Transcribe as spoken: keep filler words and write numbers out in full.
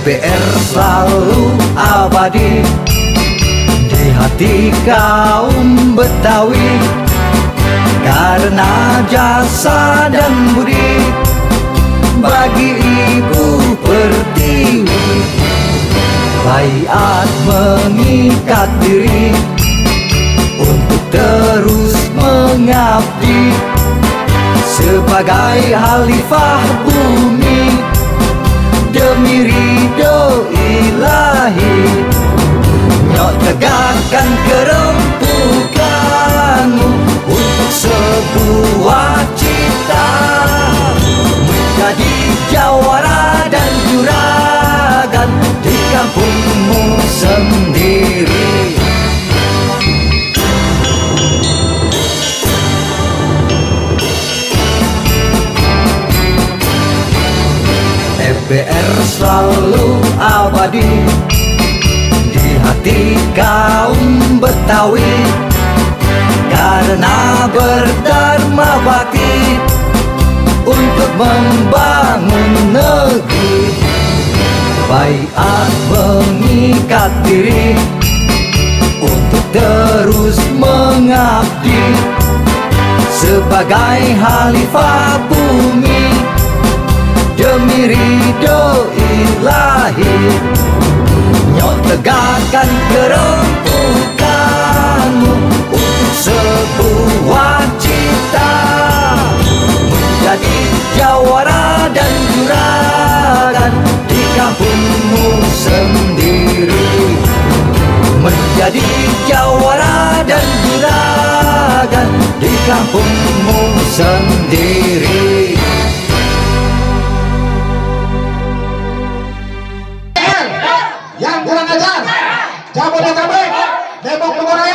P R selalu abadi di hati kaum Betawi, karena jasa dan budi bagi Ibu Pertiwi. Baiat mengikat diri untuk terus mengabdi sebagai Khalifah bumi demi ridho ilahi. Nyok tegakkan kerempukanmu untuk sebuah cita, menjadi jawara dan juragan di kampungmu sendiri. F B R selalu abadi di hati kaum Betawi, karena berdharma bakti untuk membangun negeri. Baiat mengikat diri untuk terus mengabdi sebagai Khalifah bumi demi ridho ilahi. Nyok tegakkan kerempukanmu untuk sebuah cita, menjadi jawara dan juragan di kampungmu sendiri. Menjadi jawara dan juragan di kampungmu sendiri. Yang kurang ajar, Jabodetabek, Depok Bogor